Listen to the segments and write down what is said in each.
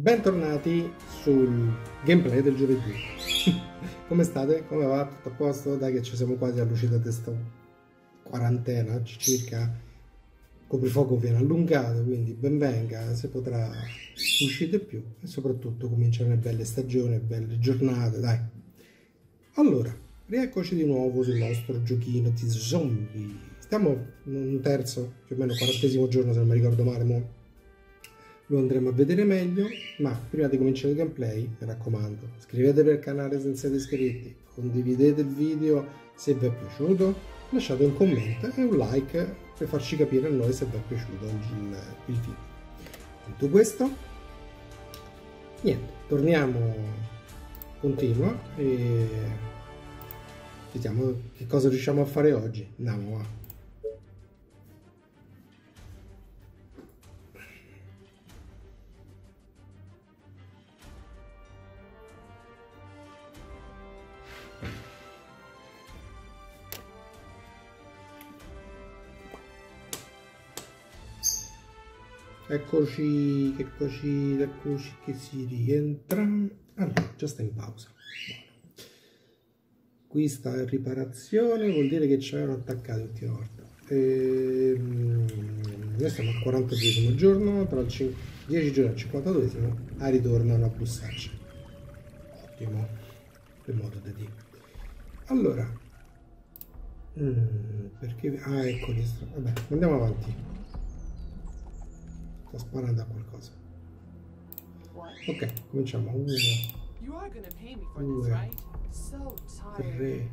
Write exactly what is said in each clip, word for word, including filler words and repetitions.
Bentornati sul gameplay del giovedì. Come state? Come va? Tutto a posto? Dai che ci siamo quasi all'uscita di questa quarantena circa. Coprifuoco viene allungato, quindi ben venga, si potrà uscire più e soprattutto cominciano le belle stagioni, belle giornate, dai. Allora, rieccoci di nuovo sul nostro giochino di zombie. Stiamo in un terzo, più o meno quarantesimo giorno se non mi ricordo male, mo lo andremo a vedere meglio, ma prima di cominciare il gameplay, mi raccomando, iscrivetevi al canale se non siete iscritti, condividete il video se vi è piaciuto, lasciate un commento e un like per farci capire a noi se vi è piaciuto il, il video. Detto questo, niente, torniamo, continua e vediamo che cosa riusciamo a fare oggi. Andiamo, va. Eccoci, eccoci, eccoci che si rientra. Allora, già sta in pausa. Buono. Qui sta in riparazione, vuol dire che ci avevano attaccato l'ultima volta. E, noi stiamo al quarantaduesimo giorno, tra il dieci giorni al cinquantaduesimo, a ritornano a bussarci. Ottimo, per modo di dire. Allora, mm, perché... Ah, ecco, vabbè, andiamo avanti. Sta sparando a qualcosa. Ok, cominciamo. uno, due, tre,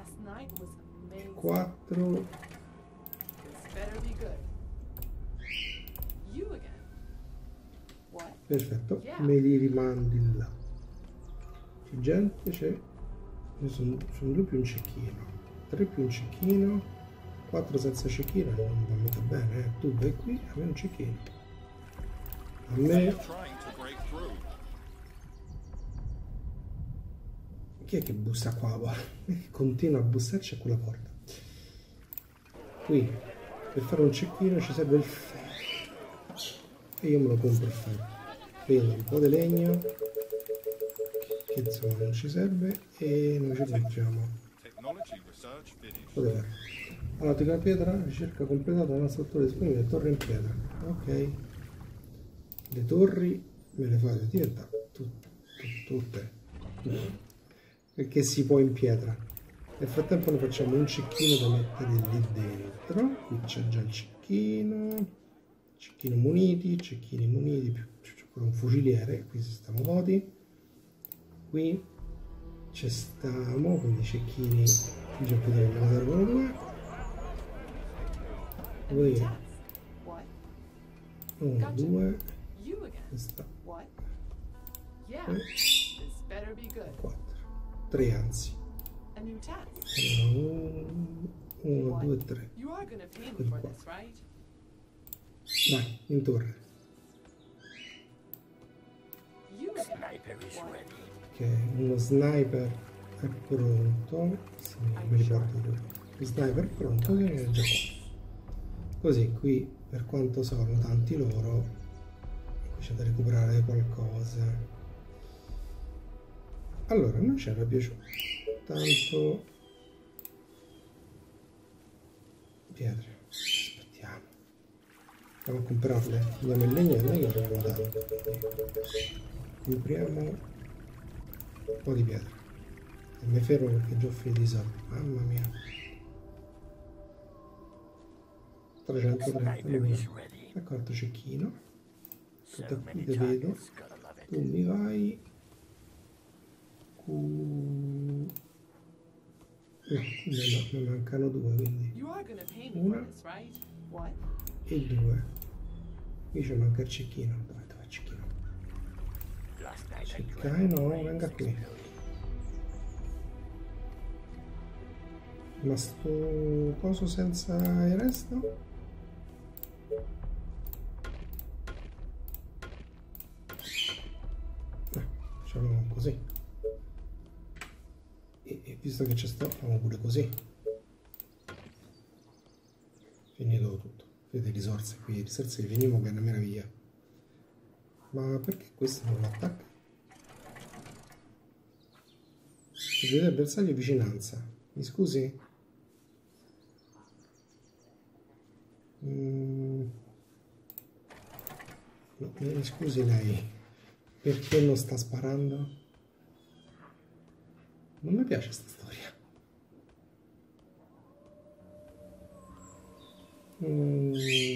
quattro. Perfetto, me li rimandi là. C'è gente, c'è. Io sono, sono due più un cecchino. tre più un cecchino. quattro senza cecchino non va mica bene, eh. Tu vai qui, a me un cecchino. A me... Chi è che bussa qua? Continua a bussarci a quella porta. Qui, per fare un cecchino ci serve il ferro. E io me lo compro il ferro. Prendo un po' di legno, che insomma non ci serve, e noi ci mettiamo un po' di ferro. Allora, la pietra, ricerca completata dalla struttura disponibile, torre in pietra. Ok. Le torri me le fate diventare tutte, tutte, perché si può in pietra. Nel frattempo noi facciamo un cecchino da mettere lì dentro. Qui c'è già il cecchino, cecchino muniti, cecchini muniti, più pure un fuciliere, qui si stiamo voti. Qui ci stiamo, quindi cecchini, già vedremo, ne servono due. Poi uno, due. Questa. quattro. tre anzi. uno, due, tre. Vai, in torre. Ok, uno sniper è pronto. Sì, mi ricordo dove. Lo sniper è pronto che è già qua. Così, qui, per quanto sono tanti loro, c'è da recuperare qualcosa. Allora, non c'era piaciuto tanto pietre. Aspettiamo, andiamo a comprarle. Andiamo in legno e legno dobbiamo dare. Compriamo un po' di pietre e mi fermo perché già ho finito i soldi. Mamma mia, trecentotrenta. Ecco altro cecchino. Tutto qui te vedo, tu mi vai, Q... no, no, ne mancano due, quindi una e due. Qui ci manca il cecchino, dove è il cecchino? Cecchino, no, venga qui. Ma sto coso senza il resto? Facciamo così e, e visto che c'è sto facciamo pure così. Finito tutto. Vedete risorse qui, risorse che finiamo che è una meraviglia. Ma perché questo non attacca? Vedete il bersaglio vicinanza. Mi scusi? Mm. No, mi scusi lei. Perché non sta sparando? Non mi piace questa storia. Mm.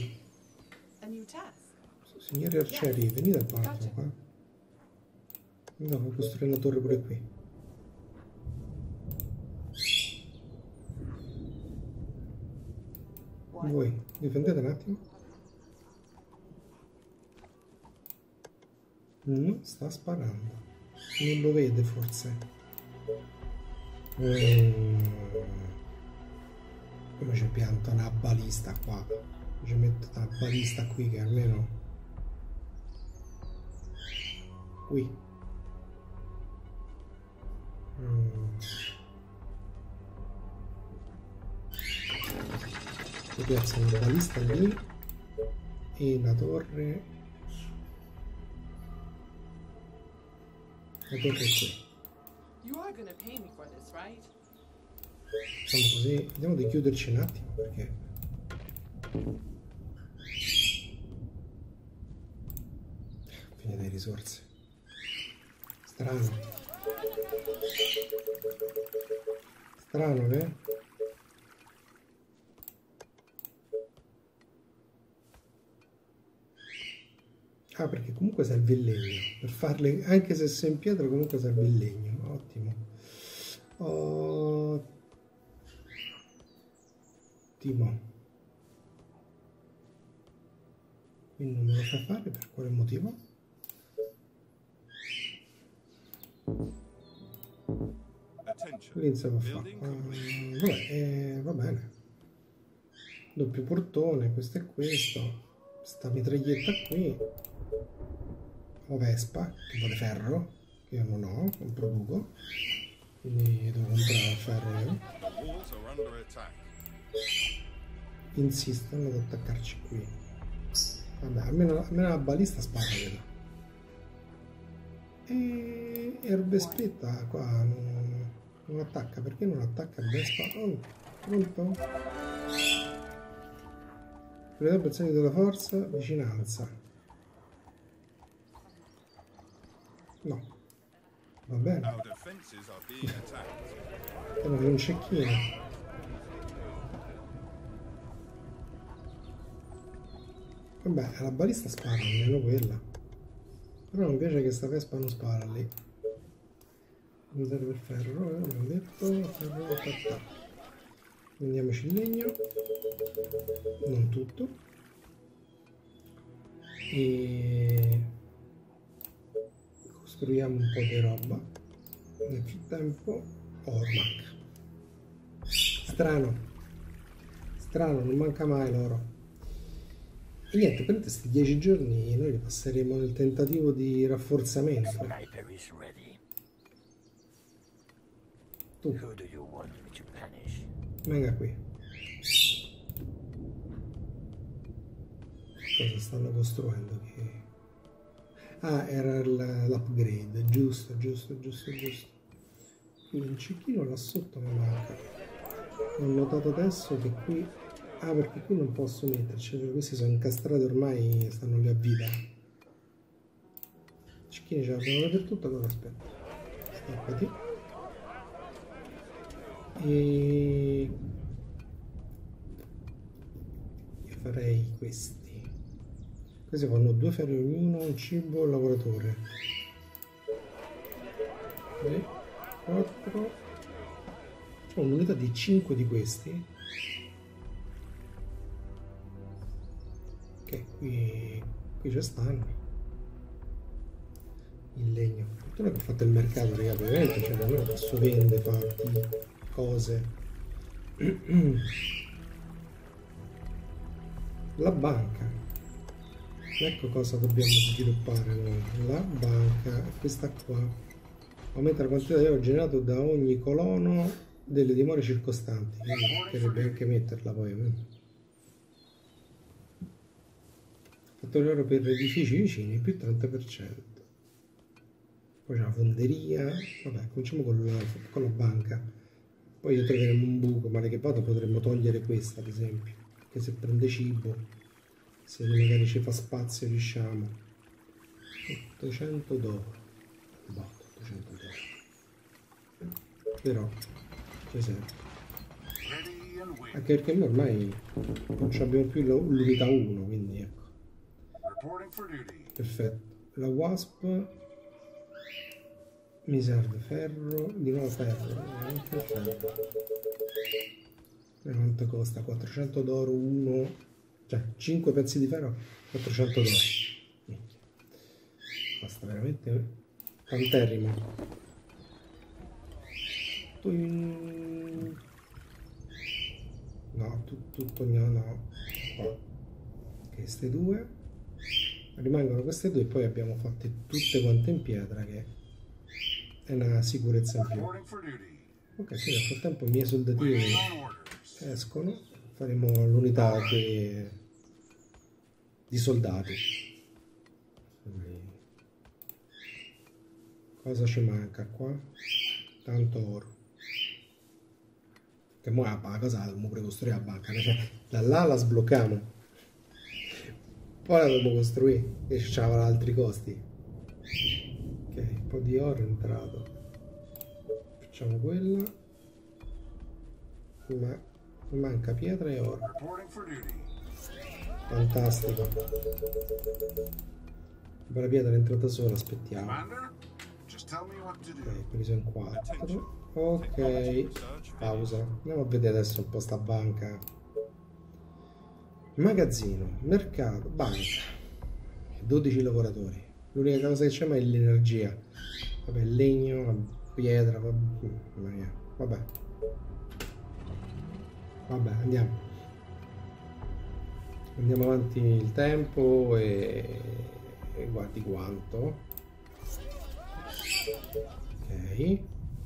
Signori arcieri, venite a parte qua. Andiamo a costruire una torre pure qui. Voi difendete un attimo. Non sta sparando. Non lo vede forse. Mm. Come ci pianta una balista qua? Ci metto una balista qui che almeno qui. Mm. Mi piazzo una balista lì e la torre. La torre è qui. Facciamo così, vediamo di chiuderci un attimo perché fine le risorse. Strano. Strano, eh? Ah, perché comunque serve il legno. Per farle, anche se sei in pietra, comunque serve il legno. Ottimo. Ottimo. Quindi non me lo fa fare, per quale motivo? L'inizio a fare. Uh, vabbè, eh, va bene. Doppio portone, questo e questo. Sta mitraglietta qui. O Vespa, che vuole ferro, che io non ho, non produco. Quindi devo comprare ferro io. Insistono ad attaccarci qui. Vabbè, almeno, almeno la balista spara, vedo. E Erbespetta qua non, non attacca. Perché non attacca il Vespa? Oh, pronto? Priorità bersaglio della forza, vicinanza. No. Va bene. Devo fare un cecchino. Vabbè, la balista spara, almeno quella. Però non piace che sta Vespa non spara lì. Mi serve il ferro, eh, abbiamo detto. Ferro da attacco. Prendiamoci il legno. Non tutto. E costruiamo un po' di roba. Nel frattempo, Ormac. Strano. Strano, non manca mai l'oro. E niente, per questi dieci giorni noi li passeremo nel tentativo di rafforzamento. Tu. Venga qui. Cosa stanno costruendo? Che... Ah, era l'upgrade, giusto, giusto, giusto, giusto. Quindi un cecchino là sotto mi manca. Ho notato adesso che qui... Ah, perché qui non posso metterci, perché questi sono incastrati ormai, stanno lì a vita. I cecchini ce l'abbiamo dappertutto, allora aspetta. Stappati. E... Io farei questi. Questi fanno due ferri ognuno, un cibo, un lavoratore. tre, quattro. C'è un'unità di cinque di questi. Ok, qui, qui ci stanno. Il legno. Fortuna che ho fatto il mercato, ragazzi. Ovviamente, cioè, da me posso vendere, fatti, cose. La banca. Ecco cosa dobbiamo sviluppare noi. La banca, questa qua, aumenta la quantità di oro generato da ogni colono delle dimore circostanti. Quindi potrebbe anche metterla poi. fattori oro per edifici vicini più trenta per cento. Poi c'è la fonderia. Vabbè, cominciamo con la, con la banca. Poi troveremo un buco, male che vada potremmo togliere questa ad esempio, che se prende cibo, se magari ci fa spazio riusciamo. ottocento d'oro. Boh, ottocento d'oro. Però ci serve. Anche perché noi ormai non abbiamo più l'unità uno, quindi ecco. Perfetto. La Wasp mi serve ferro, di nuovo ferro, anche ferro. E quanto costa? quattrocento d'oro uno, cioè cinque pezzi di ferro, quattrocento d'oro. Minchia. Costa veramente tanterrimo. No, tu, tutto no, no. Qua. Queste due. Rimangono queste due e poi abbiamo fatte tutte quante in pietra, che è una sicurezza in più. Ok, quindi nel frattempo i miei soldatini escono, faremo l'unità di, di soldati. Cosa ci manca qua? Tanto oro. Che mo' la cosa la dobbiamo pure costruire la banca, cioè, da là la sblocchiamo, poi la dobbiamo costruire e ci c'erano altri costi. Ok, un po' di oro è entrato, facciamo quella, ma manca pietra e oro. Fantastico. La pietra è entrata sola, aspettiamo. Ok, quelli sono in quattro. Ok, pausa. Andiamo a vedere adesso un po' sta banca. Magazzino, mercato, banca. dodici lavoratori. L'unica cosa che c'è è l'energia. Vabbè, legno, pietra, vabbè. Vabbè, vabbè, andiamo. Andiamo avanti il tempo e, e guardi quanto. Ok.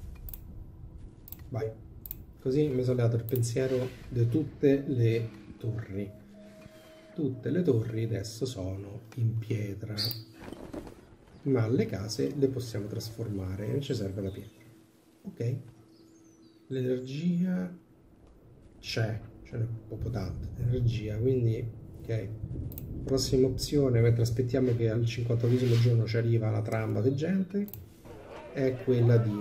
Vai. Così mi sono levato il pensiero di tutte le torri. Tutte le torri adesso sono in pietra, ma le case le possiamo trasformare, non ci serve la pietra. Ok. L'energia c'è, ce n'è poco tanta energia, quindi ok. Prossima opzione, mentre aspettiamo che al cinquantanovesimo giorno ci arriva la trama di gente, è quella di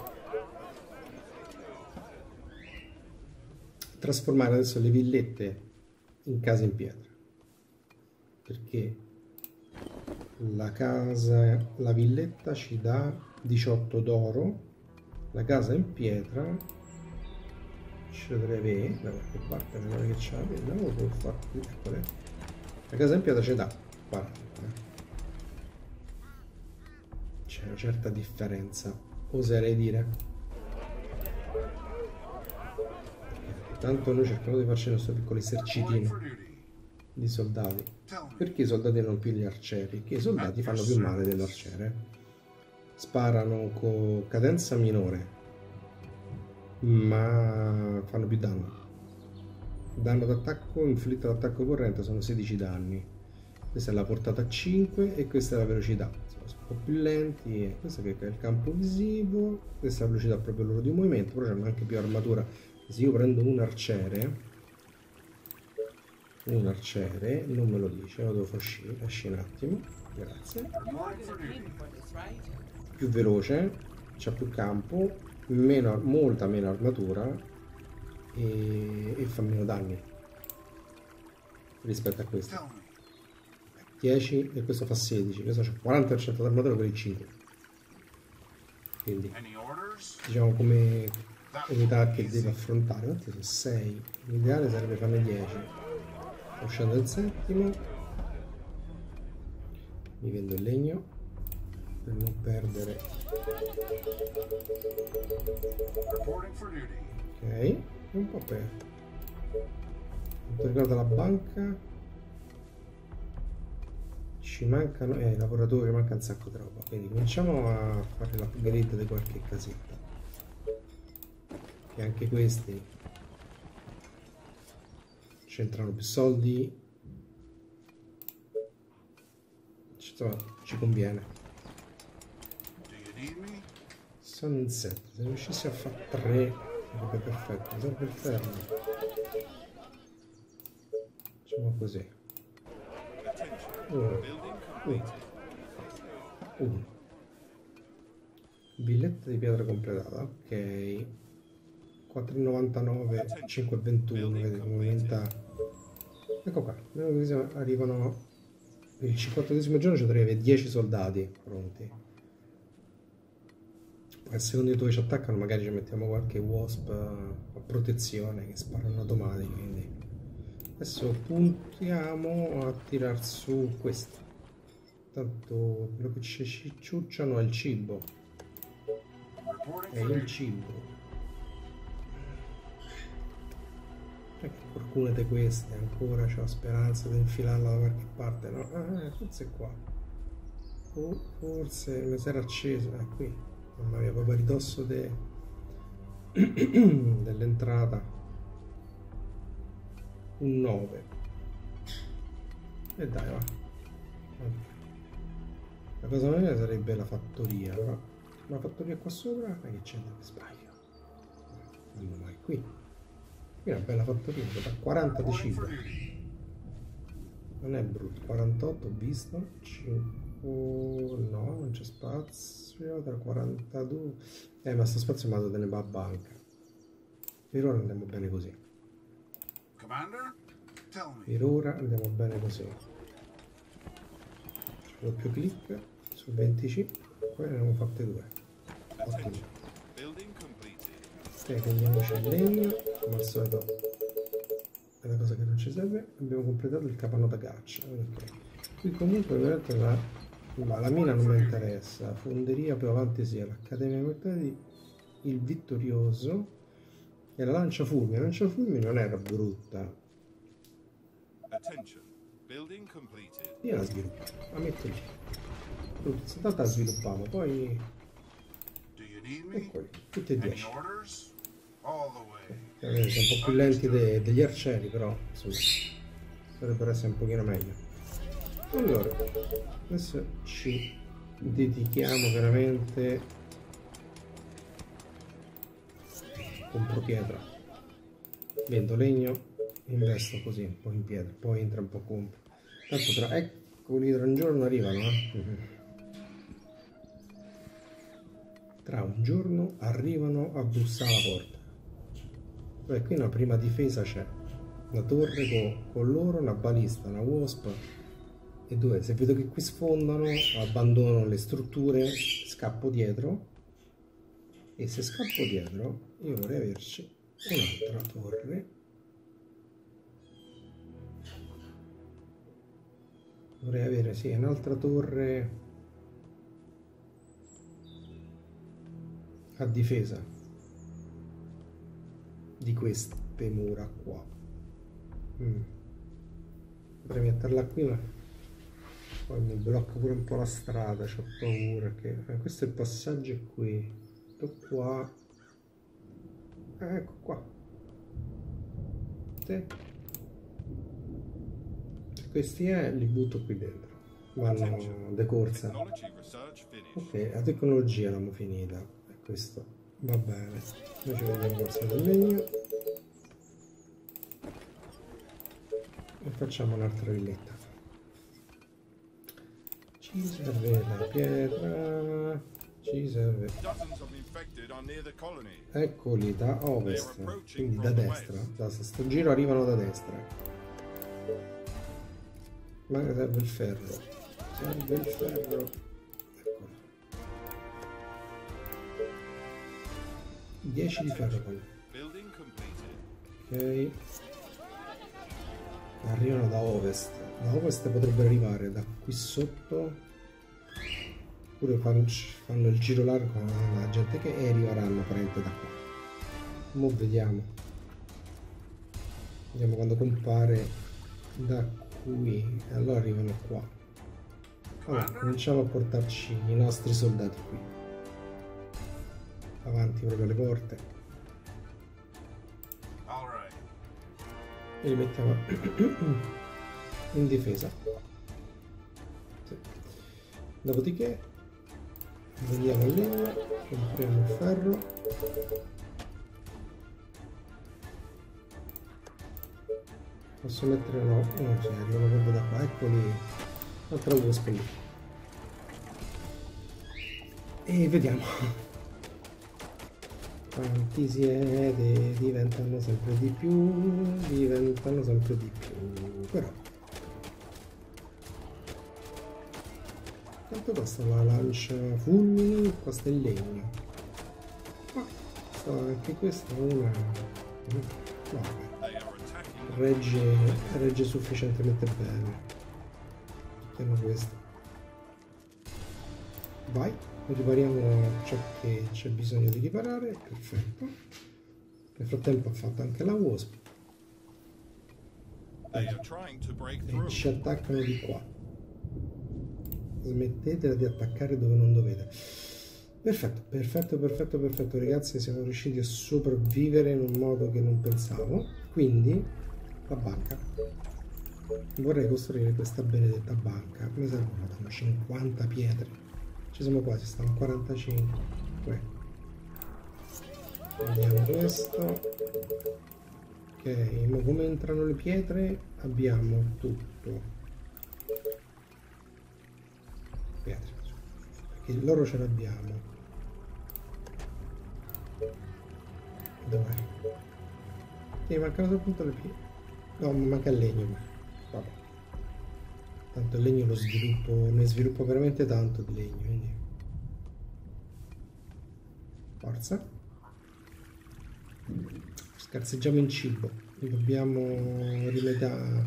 trasformare adesso le villette in case in pietra, perché la casa, la villetta ci dà diciotto d'oro, la casa in pietra ci dovrebbe, da qualche parte non è che ce la vediamo, può far qui, eccole. La casa in pietra ci dà, guarda, c'è una certa differenza, oserei dire. Tanto noi cerchiamo di farci il nostro piccolo esercitino di soldati. Perché i soldati non più gli arcieri? Perché i soldati fanno più male dell'arciere. Sparano con cadenza minore, ma fanno più danno. Danno d'attacco inflitto d'attacco corrente sono sedici danni. Questa è la portata a cinque e questa è la velocità. Sono un po' più lenti. E questo che è il campo visivo. Questa è la velocità proprio loro di movimento, però hanno anche più armatura. Se io prendo un arciere, un arciere, non me lo dice, lo devo far uscire, esci un attimo, grazie. Più veloce, c'ha più campo, meno, molta meno armatura e, e fa meno danni rispetto a questo. dieci e questo fa sedici, questo c'ha quaranta per cento di armatura per il cinque. Quindi, diciamo come unità che deve affrontare, infatti sono sei, l'ideale sarebbe farne dieci. Sto uscendo il settimo, mi vendo il legno per non perdere. Ok, un po' aperto. Quanto riguarda la banca, ci mancano eh, i lavoratori, manca un sacco di roba, quindi cominciamo a fare l'upgrade di qualche casetta. E anche questi c'entrano più soldi, insomma, ci conviene. Sono in sette, se riuscissi a fare tre sarebbe perfetto. Serve il ferro. Facciamo così. Uno, uno, uno. Villetta di pietra completata, ok. quattro virgola novantanove, cinque virgola ventuno, vedete come aumenta. Ecco qua, arrivano il cinquantesimo giorno, ci dovrei avere dieci soldati pronti. Poi a seconda di dove ci attaccano magari ci mettiamo qualche wasp a protezione che sparano automatici, quindi adesso puntiamo a tirar su questo. Tanto quello che ci ciucciano è il cibo. È il cibo. Qualcuna di queste ancora c'ho speranza di infilarla da qualche parte, no? Ah, forse qua. Oh, forse mi si era acceso, è qui. Mamma mia, proprio a ridosso de... dell'entrata. Un nove. E dai, va. La cosa meglio sarebbe la fattoria, però la fattoria qua sopra, ma che c'è? Sbaglio. Non mai qui. Qui è una bella fattoria, da quaranta di cibo. Non è brutto, quarantotto ho visto, cinque, no, non c'è spazio, da quarantadue, eh ma sto spazio mi ha dato delle a banca. Per ora andiamo bene così. Per ora andiamo bene così. Doppio clic su venticinque, poi ne abbiamo fatte due. Ottimo. Ok, prendiamoci il legno, come al solito è la cosa che non ci serve. Abbiamo completato il capanno da caccia. Okay. Qui comunque veramente la, ma la mina non mi interessa. Fonderia più avanti sia l'Accademia Mortali, il Vittorioso e la lancia fulmine. La lancia fulmine non era brutta. Io la sviluppo, la metto lì. Intanto la sviluppiamo, poi eccoli, tutti e dieci. Okay. Sono un po' più lenti de degli arcieri, però insomma dovrebbero essere un pochino meglio. Allora, adesso ci dedichiamo veramente. Compro pietra, vendo legno, investo così un po' in pietra, poi entra un po' compro. Tanto tra eccoli tra un giorno arrivano, eh? Tra un giorno arrivano a bussare alla porta. Beh, qui una prima difesa c'è, una torre con, con loro, una balista, una wasp e due. Se vedo che qui sfondano, abbandono le strutture, scappo dietro, e se scappo dietro io vorrei averci un'altra torre. Vorrei avere, sì, un'altra torre a difesa di queste mura qua. mm. Potrei metterla qui, ma poi mi blocca pure un po' la strada, c'ho paura che eh, questo è il passaggio qui, tutto qua, eh, ecco qua. Sì. Se questi è li butto qui dentro, vanno decorsa. Ok, la tecnologia l'abbiamo finita, e questo va bene. Noi ci vediamo qualcosa del legno e facciamo un'altra villetta. Ci serve la pietra, ci serve. Eccoli da ovest, quindi da destra, da sto giro arrivano da destra. Ma serve il ferro, serve il ferro. Eccolo. dieci di ferro poi. Ok. Arrivano da ovest. Da ovest potrebbero arrivare da qui sotto. Oppure fanno, fanno il giro largo con la gente che e arriveranno parente da qua. Mo vediamo. Vediamo quando compare da qui. E allora arrivano qua. Allora, cominciamo a portarci i nostri soldati qui. Avanti proprio le porte. E li mettiamo in difesa. Sì. Dopodiché vendiamo il legno, compriamo il ferro. Posso mettere no, non serve, lo vedo da qua, eccoli, un'altra wasp lì. E vediamo quanti siete, diventano sempre di più, diventano sempre di più, però quanto costa la lancia fulmini? Costa il legno, ma costa anche questa una, no, vabbè, regge, regge sufficientemente bene, mettiamo questo, vai. Ripariamo ciò che c'è bisogno di riparare, perfetto. Nel frattempo ha fatto anche la wasp e ci attaccano di qua. Smettetela di attaccare dove non dovete. Perfetto, perfetto, perfetto, perfetto ragazzi, siamo riusciti a sopravvivere in un modo che non pensavo. Quindi la banca, vorrei costruire questa benedetta banca. Mi servono cinquanta pietre. Ci siamo quasi, stanno a quarantacinque. Vediamo questo. Ok, ma come entrano le pietre? Abbiamo tutto. Pietre. Perché loro ce l'abbiamo. Dov'è? Sì, mancano soltanto le pietre. No, manca il legno. Vabbè. Tanto il legno lo sviluppo, ne sviluppo veramente tanto di legno, quindi forza. Scarseggiamo in cibo, dobbiamo rimediare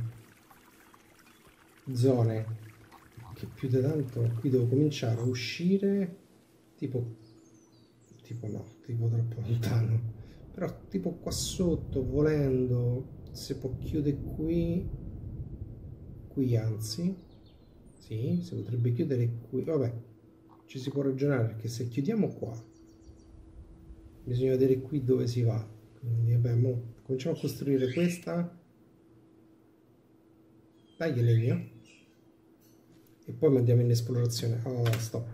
zone che più di tanto qui devo cominciare a uscire, tipo, tipo no, tipo troppo lontano, però tipo qua sotto, volendo, si può chiudere qui. Qui anzi, sì, si potrebbe chiudere qui, vabbè, ci si può ragionare perché se chiudiamo qua bisogna vedere qui dove si va, quindi vabbè, mo cominciamo a costruire questa, dai che legno, e poi mandiamo in esplorazione. Oh, stop,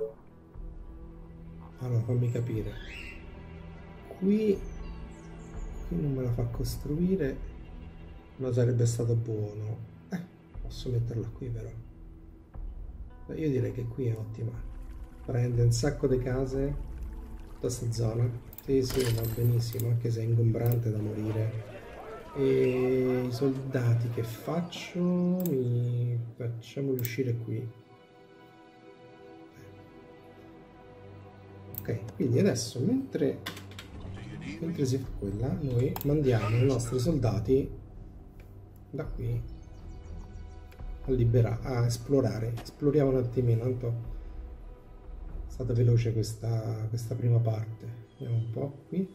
allora fammi capire, qui, qui non me la fa costruire, ma sarebbe stato buono. Posso metterla qui però. Beh, io direi che qui è ottima. Prende un sacco di case tutta questa zona. Sì, sì, va benissimo, anche se è ingombrante da morire. E i soldati che faccio? Mi facciamoli uscire qui. Ok, quindi adesso mentre, mentre si fa quella, noi mandiamo i nostri soldati da qui a liberare, a esplorare. Esploriamo un attimino, tanto è stata veloce questa, questa prima parte. Andiamo un po' qui,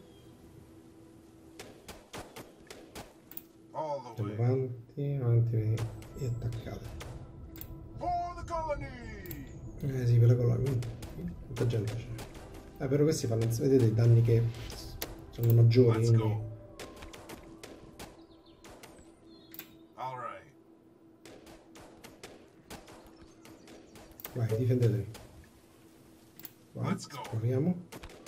andiamo avanti, avanti e attaccate. Eh sì, per la colonia, quanta gente c'è. Eh, però questi fanno, vedete i danni che sono maggiori, quindi vai, difendetevi. Vai, esploriamo.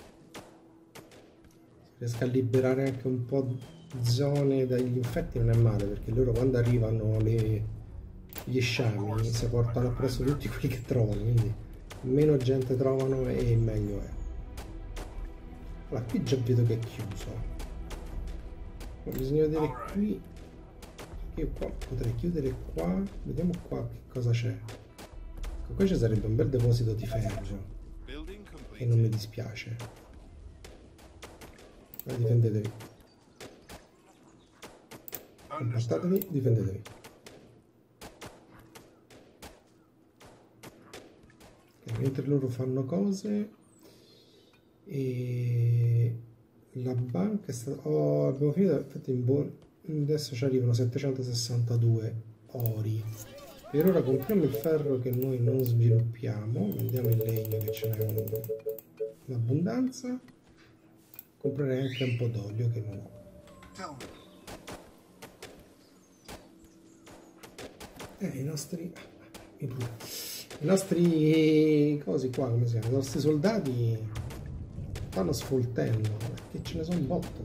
Se riesco a liberare anche un po' di zone dagli infetti non è male, perché loro quando arrivano le, gli sciami si portano appresso tutti quelli che trovano, quindi meno gente trovano e meglio è. Allora, qui già vedo che è chiuso. Ma bisogna vedere qui. Io qua potrei chiudere qua. Vediamo qua che cosa c'è. Qua ci sarebbe un bel deposito di ferro e non mi dispiace. Ma difendetevi, combattatevi, difendetevi. Okay, mentre loro fanno cose e la banca è stata, oh, abbiamo finito, infatti in buon... adesso ci arrivano settecentosessantadue ori. Per ora compriamo il ferro che noi non sviluppiamo, vendiamo il legno che ce n'è in abbondanza, comprerei anche un po' d'olio che non ho. E i nostri, i I nostri cosi qua, come si chiama? I nostri soldati stanno sfoltendo, perché ce ne sono un botto.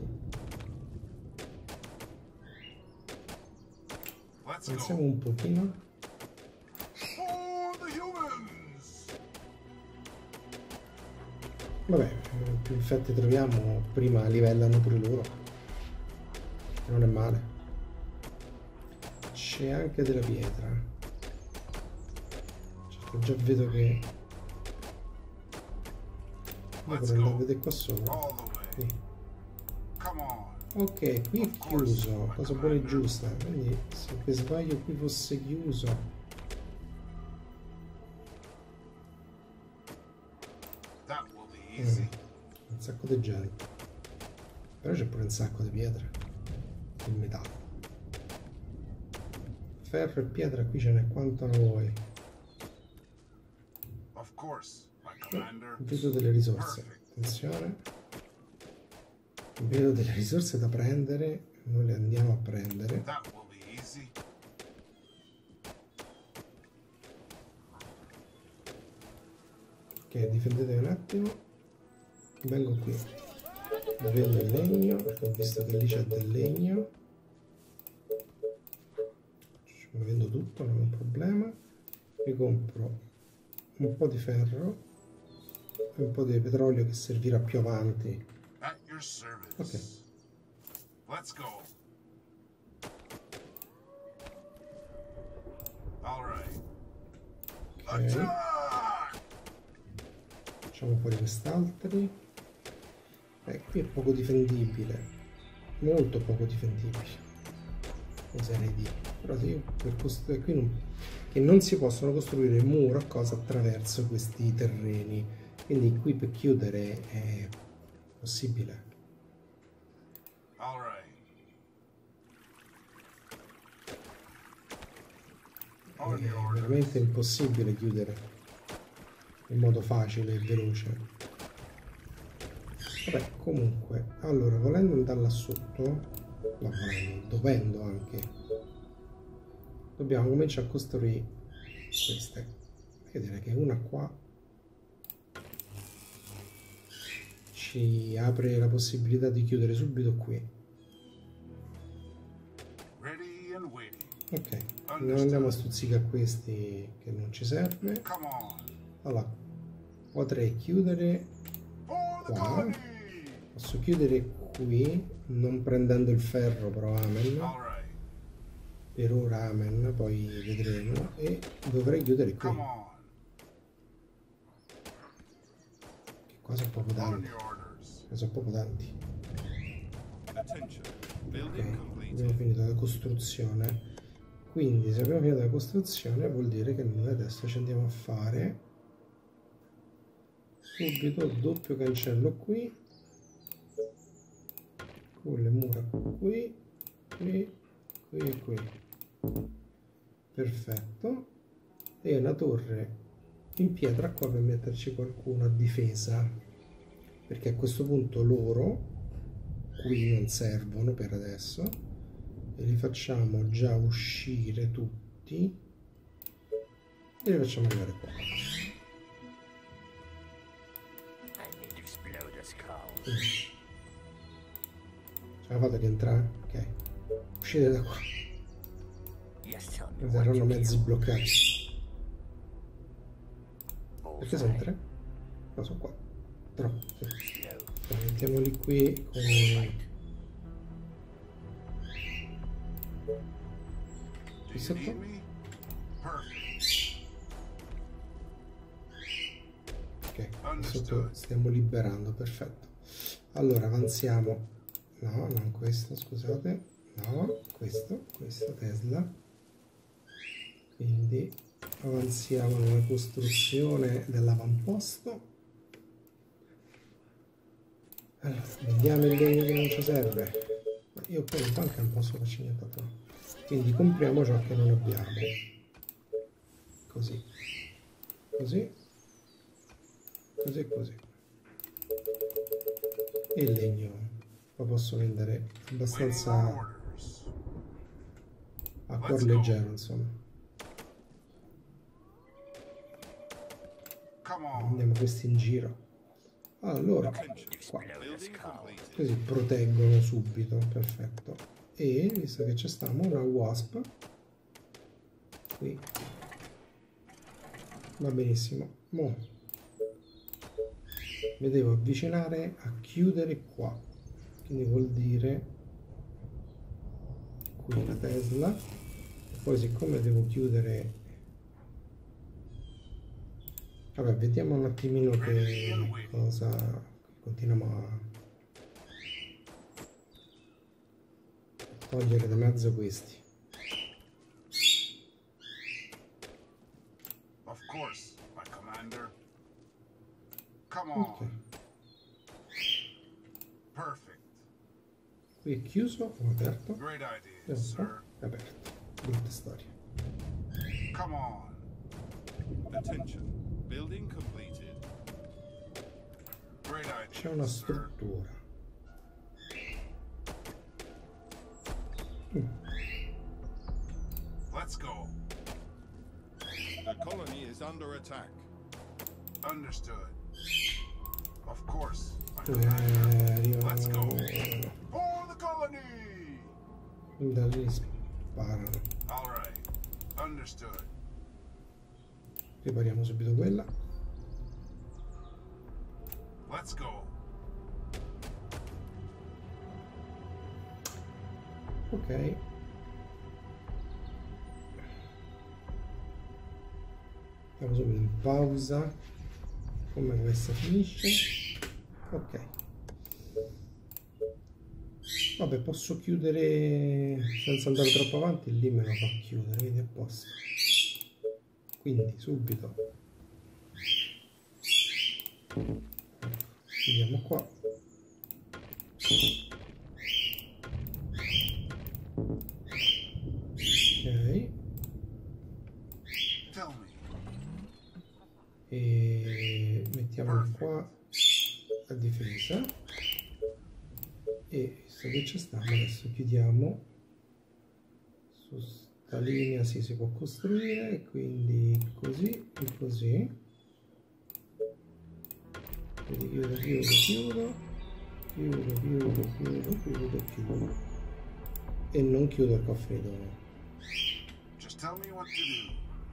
Pensiamo un pochino. Vabbè, più infetti troviamo, prima livellano pure loro. Non è male. C'è anche della pietra. Certo, già vedo che... Devo andare a vedere qua sopra. Qui. Ok, qui è chiuso, cosa buona e giusta. Quindi se per sbaglio qui fosse chiuso... Mm, un sacco di gente. Però c'è pure un sacco di pietre. Il metallo. Ferro e pietra qui ce n'è quanto ne vuoi. Vedo delle risorse. Attenzione. Vedo delle risorse da prendere. Noi le andiamo a prendere. Ok, difendetevi un attimo. Vengo qui. Vendo il legno, perché ho visto che lì c'è del legno. Vendo tutto, non è un problema. Mi compro un po' di ferro e un po' di petrolio che servirà più avanti. Ok. Let's go. Ok. Facciamo fuori quest'altri. Eh, qui è poco difendibile. Molto poco difendibile. Oserei dire. Però sì, per costruire qui non, che non si possono costruire mura o cose attraverso questi terreni. Quindi qui per chiudere è possibile. È veramente impossibile chiudere in modo facile e veloce. Vabbè, comunque, allora, volendo andare là sotto, no, volendo, dovendo anche, dobbiamo cominciare a costruire queste. Io direi che una qua ci apre la possibilità di chiudere subito qui. Ok, non andiamo a stuzzicare questi che non ci serve. Allora, potrei chiudere qua. Posso chiudere qui, non prendendo il ferro, però amen. Per ora amen, poi vedremo. E dovrei chiudere qui. Che qua sono proprio tanti. Sono proprio tanti. Ok, abbiamo finito la costruzione. Quindi se abbiamo finito la costruzione vuol dire che noi adesso ci andiamo a fare subito il doppio cancello qui, con le mura qui, qui, qui e qui. Perfetto. E una torre in pietra qua per metterci qualcuno a difesa, perché a questo punto loro qui non servono per adesso. E li facciamo già uscire tutti e li facciamo arrivare qua. Mm. Ce la fate che entrare? Ok, uscite da qua. Verranno mezzi bloccati. Perché sono tre? No, sono qua. Troppo. Sì. Allora, mettiamoli qui con... qui sotto. Ok, qui sotto stiamo liberando, perfetto. Allora avanziamo. No, non questo, scusate. No, questo, questo Tesla. Quindi avanziamo nella costruzione dell'avamposto. Allora, vediamo il legno che non ci serve. Ma io poi in banca non posso farci niente altro. Quindi compriamo ciò che non abbiamo. Così. Così. Così e così. E il legno lo posso vendere abbastanza a cuor leggero, insomma. Come on. Andiamo questi in giro. Allora, qua. Building completed. Così proteggono subito, perfetto. E visto che c'è stiamo, una wasp qui va benissimo. Mo mi devo avvicinare a chiudere qua, quindi vuol dire qui la Tesla. Poi siccome devo chiudere, vabbè, vediamo un attimino che cosa continuiamo a togliere da mezzo questi. Of course, my commander. Come on. Ok, Perfect. qui è chiuso o aperto? Great idea, Vediamo un po'. sir. È aperto, brutta storia. Come on. Attention. Building completed. Great idea, C'è una sir. struttura. Mm. Let's go. The colony is under attack. Understood. Of course, my Eh, commander. arrivano Let's go. For the colony. da lì, sparano. All right. Understood. Ripariamo subito quella. Let's go. Ok. Andiamo subito in pausa. Come questa finisce. Ok. Vabbè, posso chiudere senza andare troppo avanti, lì me lo fa chiudere, quindi è a posto. Quindi subito chiudiamo qua. Ok. Tell me. E mettiamo qua la difesa e visto che ci stiamo adesso chiudiamo su sta linea. Sì, si può costruire, quindi così e così, quindi chiudo chiudo chiudo chiudo chiudo chiudo chiudo chiudo e non chiudo il cofredono. Just tell me what to do.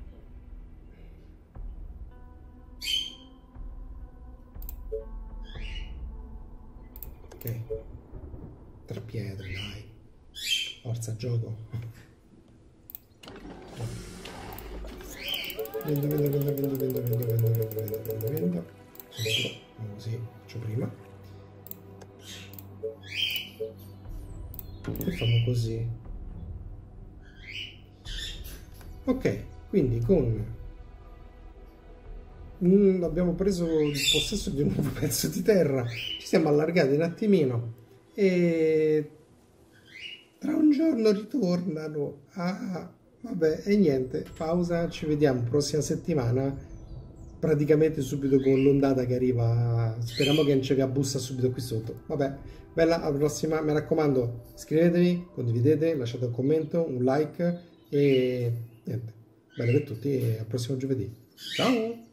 Ok, tre pietre, dai, forza gioco. Vendo, vendo, vendo, vendo, vendo, vendo, vendo, vendo, vendo, vendo, vendo. Subito, così, faccio prima. E facciamo così. Ok, quindi con... Mm, abbiamo preso il possesso di un nuovo pezzo di terra, ci siamo allargati un attimino e tra un giorno ritornano. Ah, vabbè, e niente, pausa, ci vediamo prossima settimana, praticamente subito con l'ondata che arriva. Speriamo che non ci bussa subito qui sotto. Vabbè, bella, alla prossima, mi raccomando, iscrivetevi, condividete, lasciate un commento, un like e niente, bene per tutti e al prossimo giovedì. Ciao!